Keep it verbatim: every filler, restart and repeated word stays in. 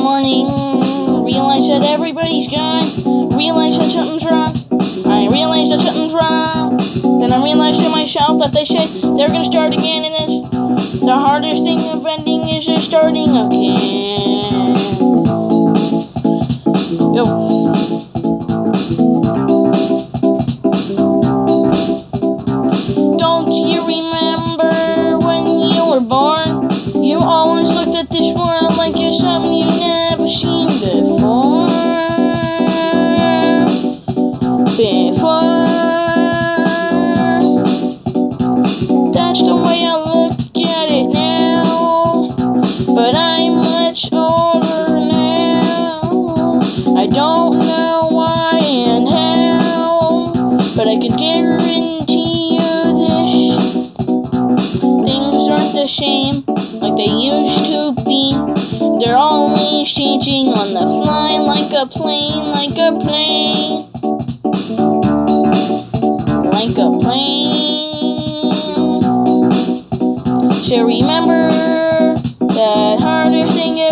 morning, realize that everybody's gone, realize that something's wrong, I realize that something's wrong, then I realize to myself that they said they're gonna start again, and it's the hardest thing of ending is just starting again. Yo. Don't you remember when you were born? You always looked at this world like you're something you've never seen before. Before. That's the way I look at it now. But I'm much older now. I don't know why and how, but I can guarantee you this: things aren't the same like they used to be. They're always changing on the fly, like a plane, like a plane, like a plane. So remember, the hardest thing